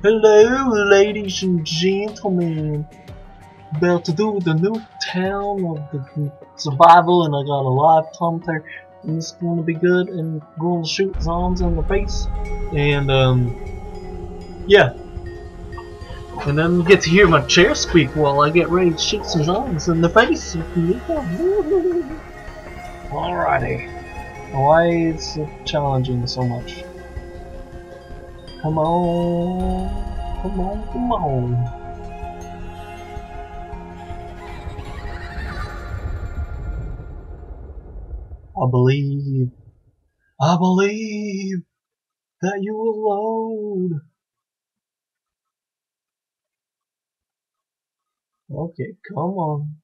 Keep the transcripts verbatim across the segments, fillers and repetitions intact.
Hello, ladies and gentlemen. About to do the Nuketown of the survival, and I got a live commentator, and it's going to be good. And going to shoot zombies in the face, and um, yeah. And then you get to hear my chair squeak while I get ready to shoot some zombies in the face. Alrighty. Why is it challenging so much? Come on, come on, come on. I believe, I believe that you will load. Okay, come on.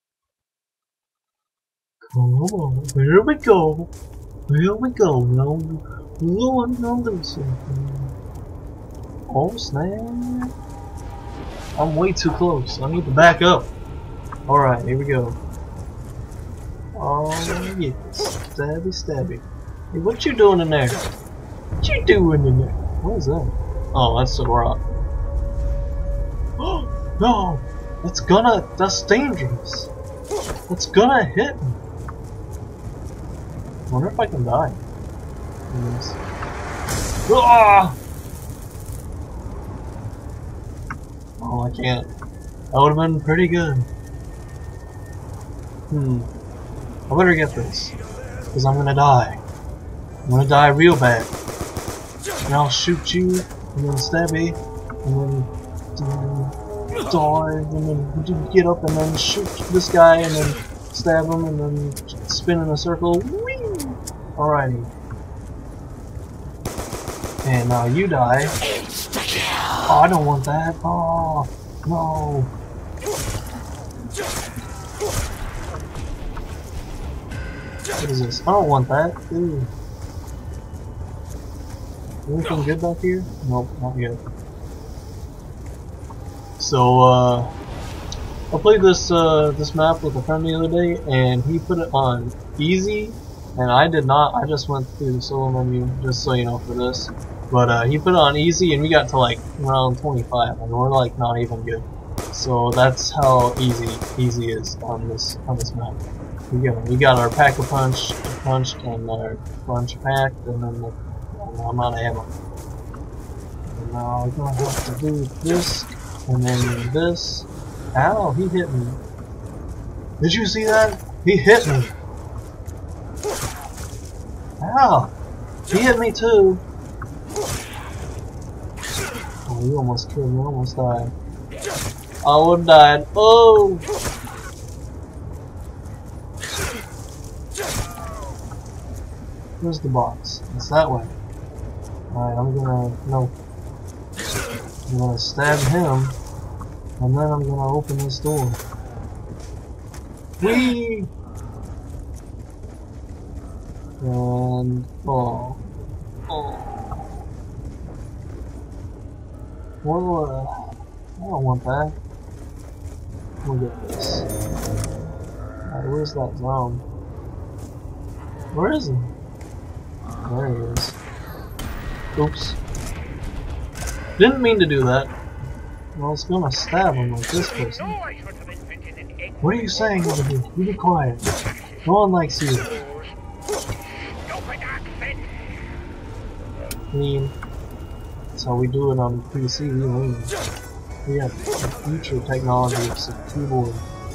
Come on, here we go. Here we go. Now, we're going to do something. Oh, snap. I'm way too close. I need to back up. Alright, here we go. Oh, yes. Stabby, stabby. Hey, what you doing in there? What you doing in there? What is that? Oh, that's a rock. Oh, no! That's gonna... That's dangerous. That's gonna hit me. I wonder if I can die. Yes. Ah! Oh, I can't. That would have been pretty good. Hmm. I better get this. Because I'm gonna die. I'm gonna die real bad. And I'll shoot you, and then stab me, and then uh, dive, and then get up, and then shoot this guy, and then stab him, and then spin in a circle. Whee! Alrighty. And now you die. Oh, I don't want that. Oh, no. What is this? I don't want that. Ew. Anything good back here? Nope, not yet. So, uh, I played this uh, this map with a friend the other day, and he put it on easy, and I did not. I just went through the solo menu, just so you know, for this. But uh, he put it on easy, and we got to like round twenty-five, and we're like not even good. So that's how easy easy is on this on this map. We got we got our pack a punch punched and our punch packed, and then the, I'm out of ammo. And now we're gonna have to do this, and then this. Ow! He hit me. Did you see that? He hit me. Ow! He hit me too. Oh, you almost killed me. I almost died. I would have died. Oh! Where's the box? It's that way. Alright, I'm gonna... no. I'm gonna stab him, and then I'm gonna open this door. Whee! And... oh. Oh. Well, uh, I don't want that. Look at this. Alright, where's that zone? Where is he? There he is. Oops. Didn't mean to do that. Well, it's gonna stab him like this person. What are you saying over here? You be quiet. No one likes you. Mean. That's how we do it on P C. We mean. We have future technology of some keyboard.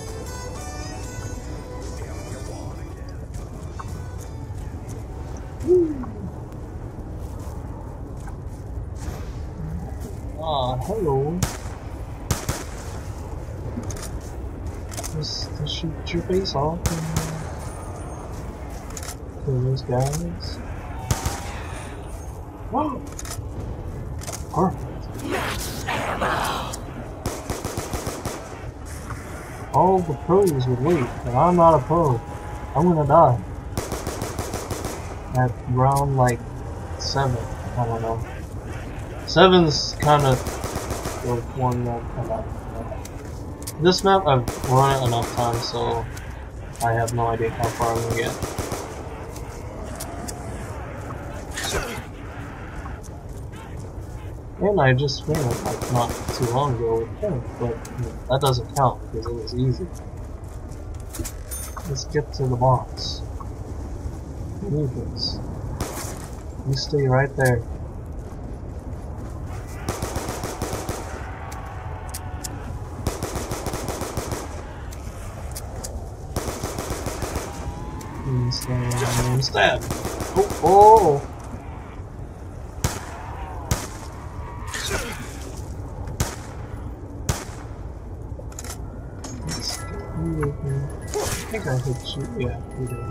Ah, hello. Just, just shoot your face off and kill those guys. Whoa! Perfect. All the pros would wait, but I'm not a pro. I'm gonna die. At round like seven, I don't know. Seven's kind of the one that I like. This map I've run it enough times, so I have no idea how far I'm gonna get. And I just finished like not too long ago with Pink, but you know, that doesn't count because it was easy. Let's get to the box. Move this. You stay right there. And stab, and stab. Oh, oh! I think I hit you. Yeah, you did.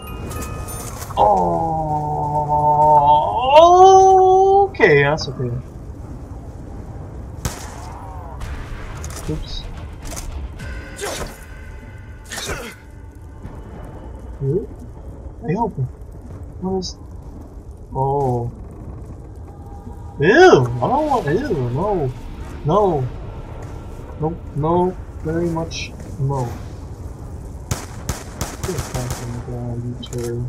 Oh, okay, that's okay. Oops. Ooh. Hey, open. What is? Oh. Ew! I don't want. Ew! No. No. Nope. No. Very much. No. Get back on the ground, you turd.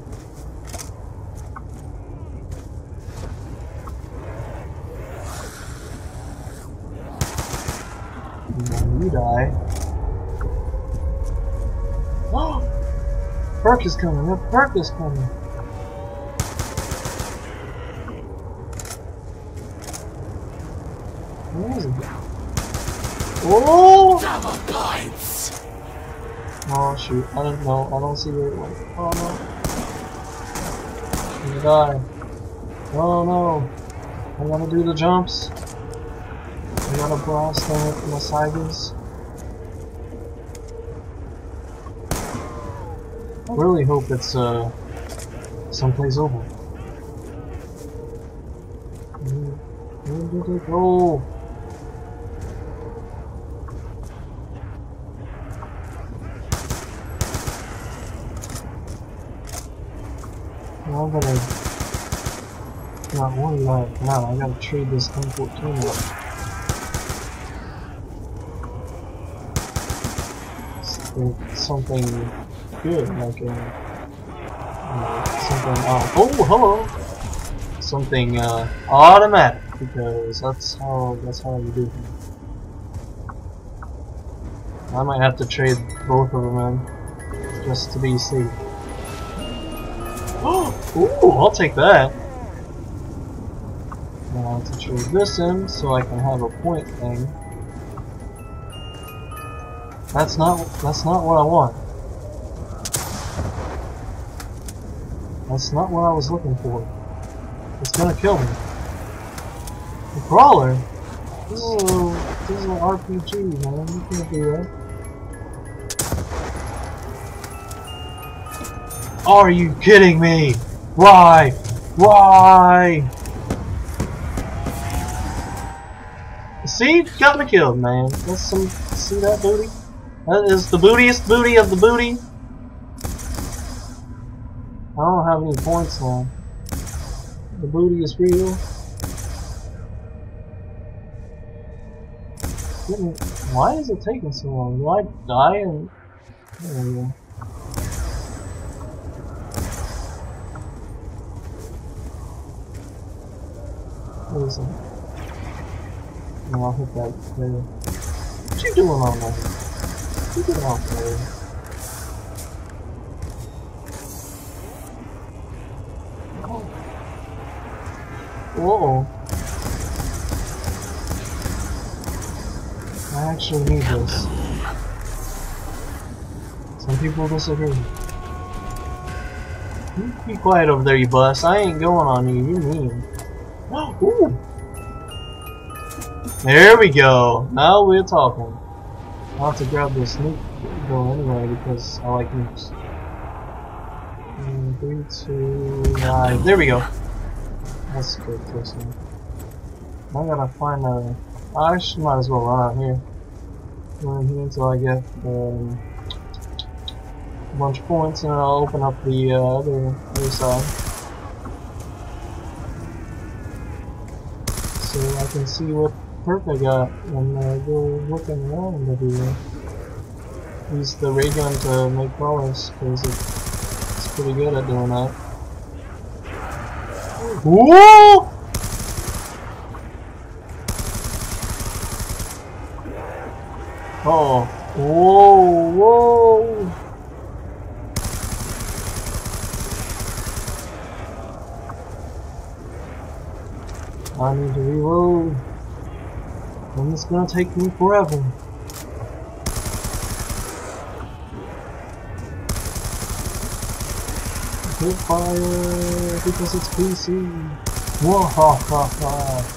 Now you die. Oh! Perk is coming! That perk is coming! Where is it? Oh! Double points! Oh shoot, I don't know, I don't see where it went. Oh no. I'm gonna die. Oh no. I gotta do the jumps. I gotta blast them with my Cygers. I really hope it's uh someplace over. Where did it go? I'm gonna not one life now. I gotta trade this M fourteen up. Something good, like a uh, something. Uh, oh, hello. Something uh, automatic, because that's how that's how you do it. I might have to trade both of them in just to be safe. Ooh, I'll take that. Now I have to trade this in so I can have a point thing. That's not that's not what I want. That's not what I was looking for. It's gonna kill me. The crawler? This is a this is an R P G, man. You can't do that. Are you kidding me? Why? Why? See? Got me killed, man. That's some. See that booty? That is the bootiest booty of the booty. I don't have any points now. The booty is real. Why is it taking so long? Do I die and... There we go. What is it? No, I'll hit that later. What you doing on that? What you doing on there? Whoa. I actually need this. Some people disagree. You be quiet over there, you bus. I ain't going on you. You mean. Ooh. There we go. Now we're talking. I'll have to grab this nuke go anyway because I like nukes. And three, two, nine. There we go. That's good. Close enough. I gotta find a. I should might as well run out here. Run here until I get um, a bunch of points, and I'll open up the uh, other other side. So I can see what perk I got and uh, go looking around everywhere. Use the ray gun to make crawlers because it, it's pretty good at doing that. Whoa! Oh, whoa, whoa! I need to reload, and it's gonna take me forever. Hit fire because it's P C. Wahahaha.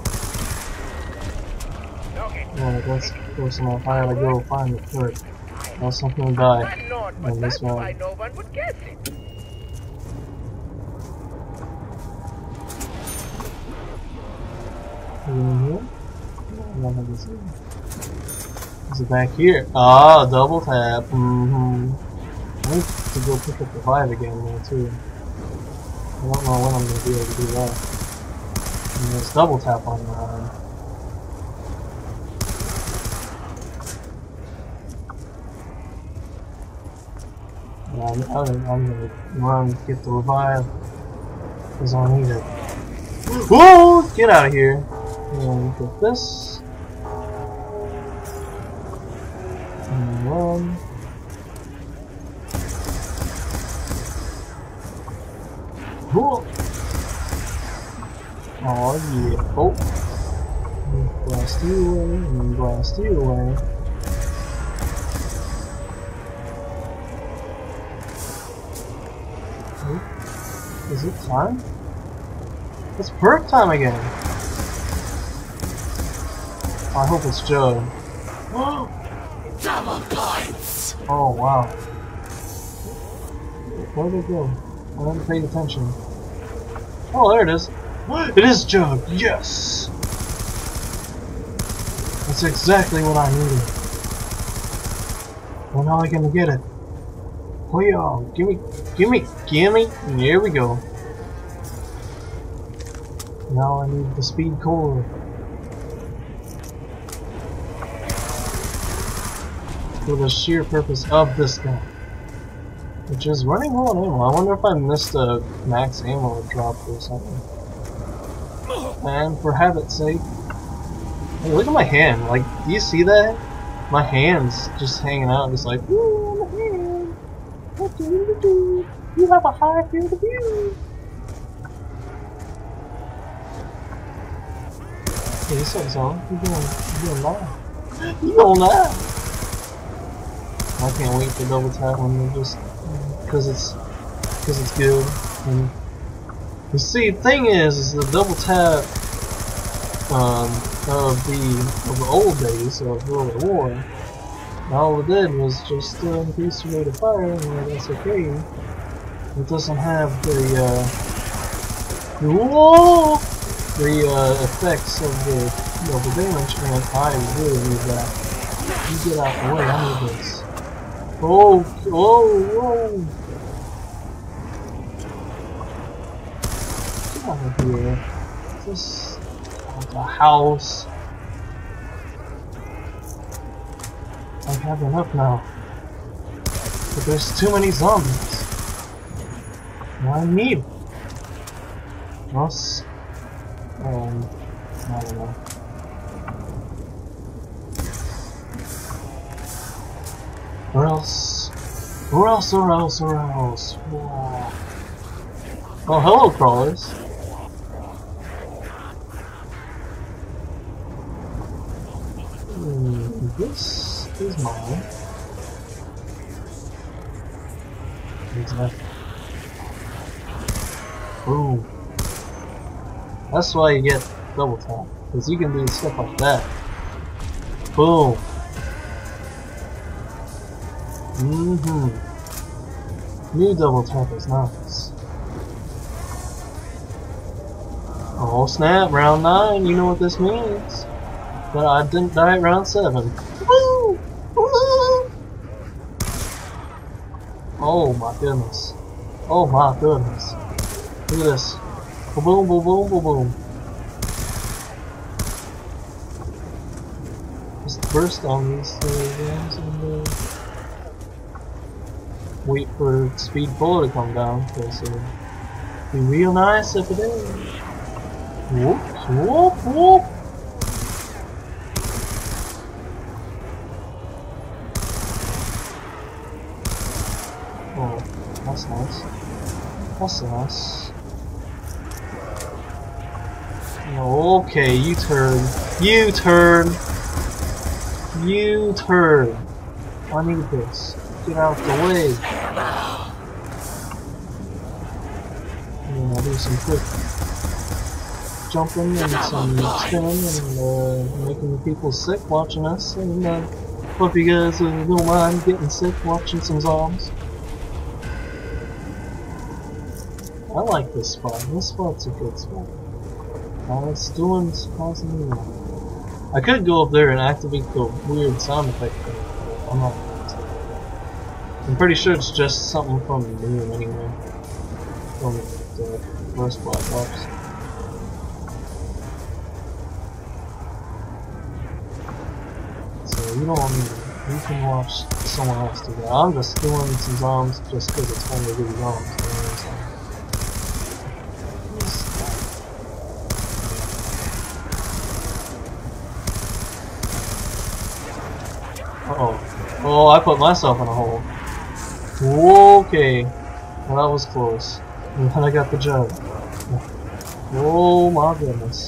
Alright, that's close enough. I gotta go find the turret. Else something will die. But And this that's why one. no one would guess it. Are you in here? No, I don't have this in. Is it back here? Ah, double tap. Mm-hmm. I need to go pick up the vibe again though too. I don't know when I'm gonna be able to do that. And there's double tap on the line. Yeah, I'm, I'm, I'm gonna run, get the revive, because I need it. Whoa! Get out of here! And get this. And run. Cool! Oh yeah. Oh! And blast you away, and blast you away. Is it time? It's perk time again! I hope it's Joe. Double points! Oh wow. Where'd it go? I haven't paid attention. Oh, there it is. It is Jug! Yes! That's exactly what I needed. Well, now I can get it. Oh yeah, gimme, gimme, gimme. Here we go. Now I need the speed core. For the sheer purpose of this guy. Which is running low on ammo. I wonder if I missed a max ammo drop or something. And for habit's sake. Hey, look at my hand. Like, do you see that? My hand's just hanging out, just like, ooh, my hand. What do you do? You have a high field of view. Hey, this one's on. You doing, you doing that? You doing that? I can't wait for double tap when you just, cause it's, cause it's good. And you see, the thing is, is the double tap um, of the of the old days of World at War. All it did was just uh, increase the rate of fire, and that's okay. It doesn't have the uh, whoa, the uh, effects of the of the damage, and I really need that. You get out the way. I need this. Oh, whoa, whoa! Get out of here. This is a house. I have enough now. But there's too many zombies. And I need us. Um, I don't know. Or else, or else, or else, or else. Wow. Oh, hello, crawlers. Hmm, this is mine. Exactly. Boom. That's why you get double tap, because you can do stuff like that. Boom. Mm-hmm. New double tap is nice. Oh snap, round nine, you know what this means. But I didn't die at round seven. Woo! Woo! Oh my goodness. Oh my goodness. Look at this. Boom, boom, boom, boom, boom. Just burst on these things and uh, wait for speed four to come down, because it'll be real nice if it is. Whoop, whoop, whoop. Oh, that's nice. That's nice. Okay, you turd. You turd. You turd. I need this. Get out of the way. And I'll do some quick jumping and some spinning and uh, making people sick watching us. And uh, hope you guys uh, don't mind getting sick watching some zombies. I like this spot. This spot's a good spot. Uh, it's doing surprisingly well. I could go up there and activate the weird sound effect thing, but I'm not going to. I'm pretty sure it's just something from the moon anyway. From the first Black Ops. So you don't want me to. You can watch someone else do that. I'm just doing some zombies just because it's fun to do zombies. You know what I'm saying? Uh-oh. Oh, I put myself in a hole. Okay. Well, that was close. And then I got the jug. Oh my goodness.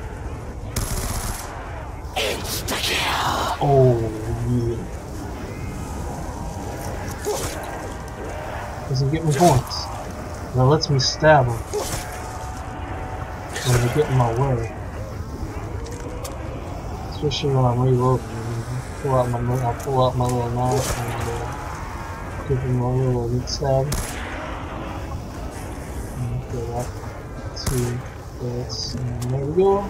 Oh, yeah. Doesn't get me points. That lets me stab him when they get in my way. Especially when I'm reloading. Pull out my, I'll pull out my little knife and uh, give him a little meat stab. And go up two bullets, and there we go.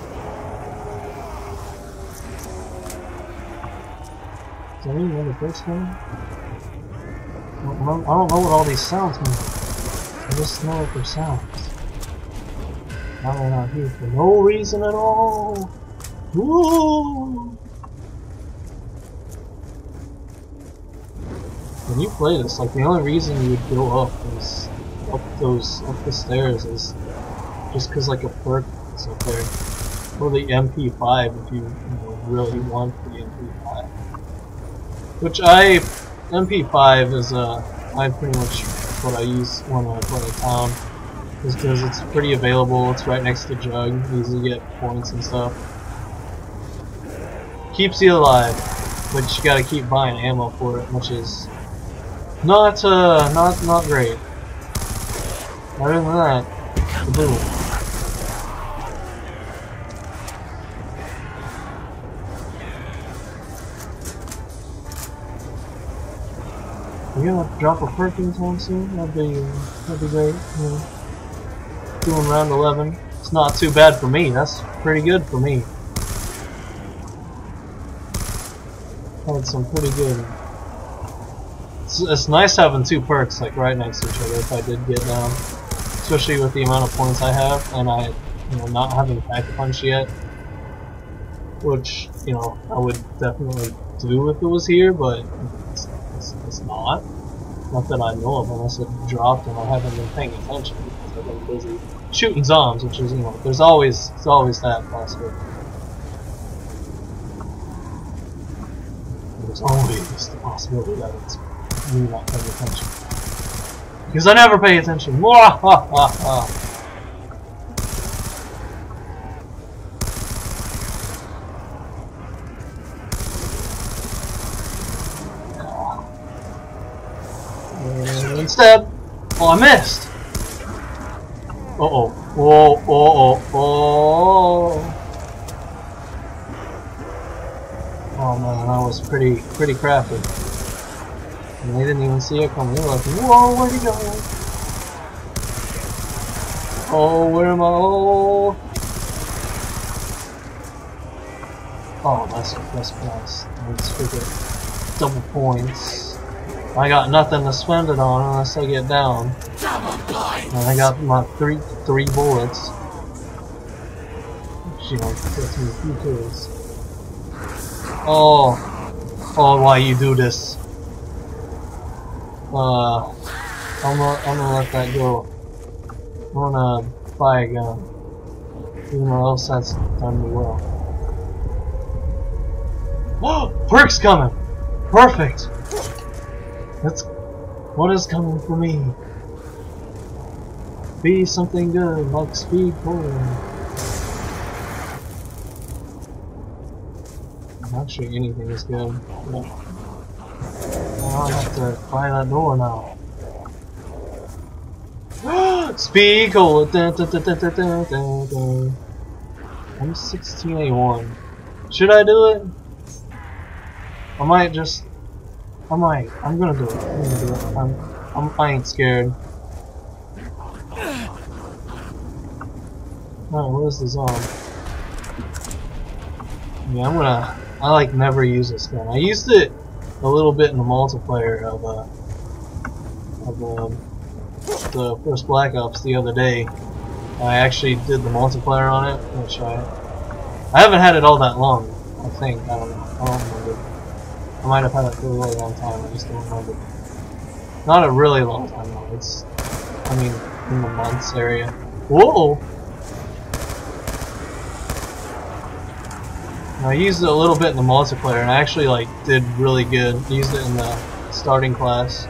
Do I need another first one? I don't, know, I don't know what all these sounds mean. I just know what they're sounds. Now they're not here for no reason at all. Woo! When you play this, like the only reason you would go up is up those up the stairs is just because like a perk is up there, or the M P five if you, you know, really want the M P five. Which I M P five is uh I pretty much what I use when I play town, is because it's pretty available. It's right next to Jug, easy to get points and stuff. Keeps you alive, but you gotta keep buying ammo for it, which is Not, uh, not, not great. Other than that, boom. Are you gonna drop a perk anytime soon? That'd be, that'd be great. Yeah. Doing round eleven. It's not too bad for me. That's pretty good for me. Had some pretty good. It's, it's nice having two perks like right next to each other if I did get down, especially with the amount of points I have, and I, you know, not having Pack-a-Punch yet, which, you know, I would definitely do if it was here, but it's, it's, it's not. Not that I know of, unless it dropped and I haven't been paying attention because I've been busy shooting zombies, which is, you know, there's always, there's always that possibility. There's always the possibility that it's me not paying attention. Because I never pay attention. Mwahaha! And instead, oh, I missed! Uh oh. Oh, oh, oh, oh. Oh man, that was pretty, pretty crafty. And they didn't even see it coming. They were like, whoa, where'd he go? Oh, where am I? Oh, oh that's that's nice. Let's freaking double points. I got nothing to spend it on unless I get down. And I got my three three bullets. Which, you know, gets me a few kills. Oh, oh, why you do this? Uh, I'm gonna, I'm gonna let that go. I'm gonna buy a gun. Even though else that's done me well. Whoa! Perk's coming! Perfect! Let's... What is coming for me? Be something good, like speed forward. Actually, anything is good. Yeah. Now I have to find that door now. Speed cola. I'm sixteen A one. Should I do it? I might just. I might. I'm gonna do it. I'm gonna do it. I'm. I'm. I ain't scared. Oh, where's the zombie? Yeah, I'm gonna. I like never use this gun. I used it a little bit in the multiplayer of uh of um, the first Black Ops the other day. I actually did the multiplayer on it, which I I haven't had it all that long. I think I don't know. I don't remember. I might have had it for a really long time. I just don't remember. Not a really long time though. It's I mean in the months area. Whoa! I used it a little bit in the multiplayer, and I actually like did really good. Used it in the starting class.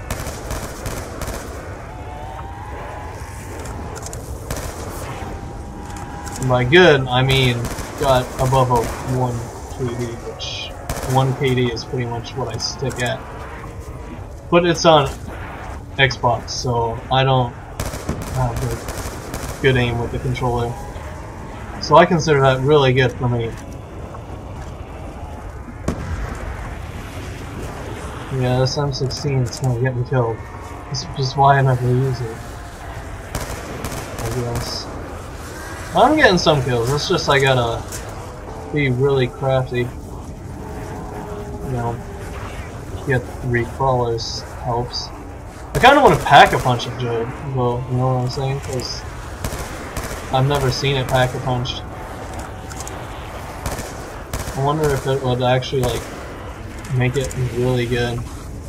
And by good, I mean got above a one K D, which one K D is pretty much what I stick at. But it's on Xbox, so I don't have like, good aim with the controller. So I consider that really good for me. Yeah, this M sixteen is gonna get me killed. This is just why I never use it. I guess. I'm getting some kills, it's just I gotta be really crafty. You know, get three crawlers helps. I kinda want to pack a punch of Joe, though, you know what I'm saying? Because I've never seen it pack a punch. I wonder if it would actually, like, make it really good.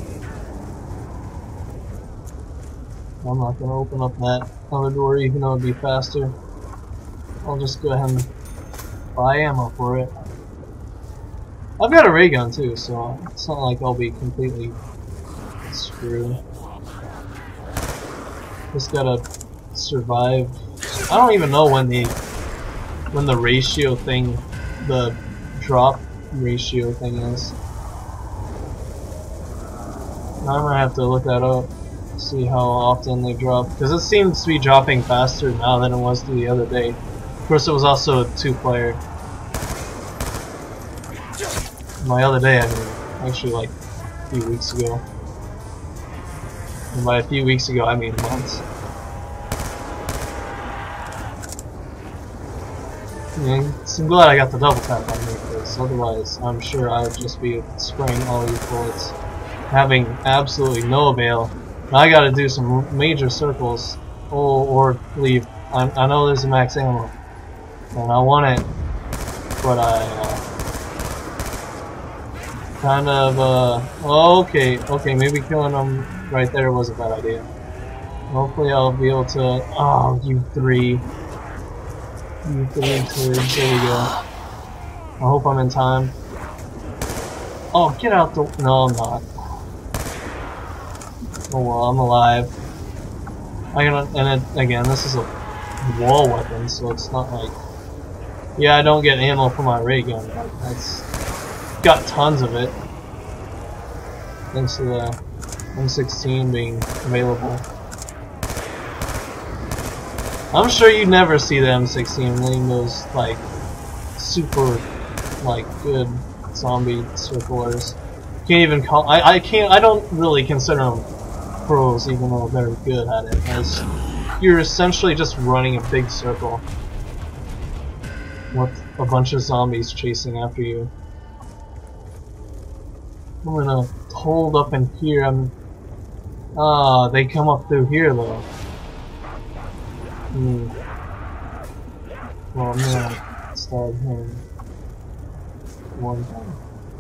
I'm not gonna open up that other door even though it'd be faster. I'll just go ahead and buy ammo for it. I've got a ray gun too, so it's not like I'll be completely screwed. Just gotta survive. I don't even know when the when the ratio thing, the drop ratio thing is. I'm gonna have to look that up, see how often they drop, because it seems to be dropping faster now than it was the other day. Of course, it was also a two-player. My other day, I mean, actually like a few weeks ago. And by a few weeks ago, I mean months. Yeah, so I'm glad I got the double tap on me, because otherwise, I'm sure I would just be spraying all these bullets, having absolutely no avail. And I gotta do some major circles, or, or leave. I, I know there's a max ammo, and I want it, but I uh, kind of, uh, okay, okay, maybe killing them right there was a bad idea. Hopefully I'll be able to, oh, you three, you three turds, there we go. I hope I'm in time. Oh, get out the, no I'm not. Oh well, I'm alive. I gotta, and it, again, this is a wall weapon, so it's not like, yeah, I don't get ammo for my ray gun, but that's got tons of it, thanks to the M sixteen being available. I'm sure you never see the M sixteen in those like super like good zombie circlers. Can't even call. I I can't. I don't really consider them pros, even though they're good at it. As you're essentially just running a big circle with a bunch of zombies chasing after you. I'm gonna hold up in here. I'm. Ah, they come up through here though. Hmm. Well, I'm gonna start him one time.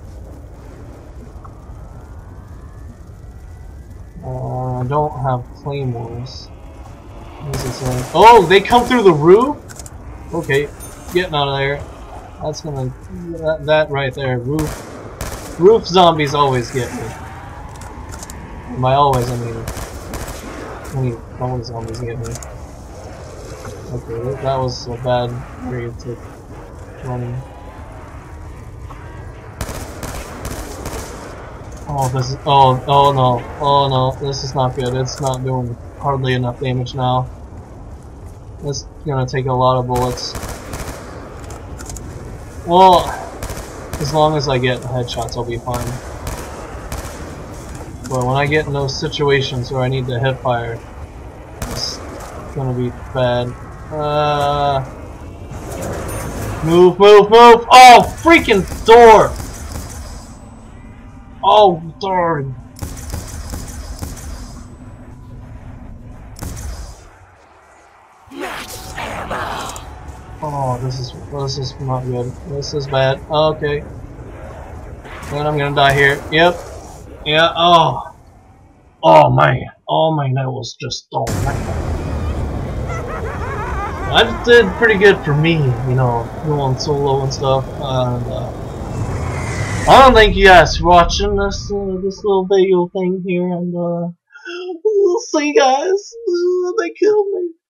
Uh, I don't have claymores. What is this like? Oh, they come through the roof? Okay, getting out of there. That's gonna that, that right there. Roof, roof zombies always get me. And by always, I mean How many, how many zombies get me? Okay, that was a bad area to run in. Oh, this is, oh, oh no, oh no, this is not good. It's not doing hardly enough damage now. It's gonna take a lot of bullets. Well, as long as I get headshots, I'll be fine. But when I get in those situations where I need to hip fire, it's gonna be bad. Uh, move, move, move! Oh, freaking door! Oh, darn! Oh, this is this is not good. This is bad. Okay, and I'm gonna die here. Yep. Yeah. Oh. Oh man. Oh man, that was just oh man. I did pretty good for me, you know, going solo and stuff. And uh, I want to thank you guys for watching this uh, this little video thing here, and uh, we'll see you guys. Uh, they killed me.